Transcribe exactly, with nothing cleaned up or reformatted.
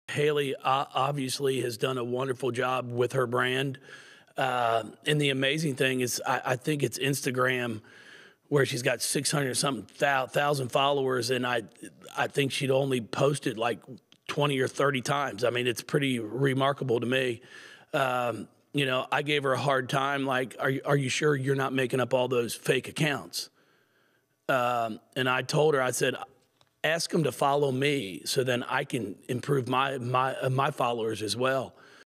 Hailey uh, obviously has done a wonderful job with her brand. Uh, and the amazing thing is, I, I think it's Instagram where she's got six hundred something thousand followers, and I, I think she'd only posted like twenty or thirty times. I mean, it's pretty remarkable to me. Um, you know, I gave her a hard time, like, are you, are you sure you're not making up all those fake accounts? Um, and I told her, I said, ask them to follow me so then I can improve my, my, uh, my followers as well.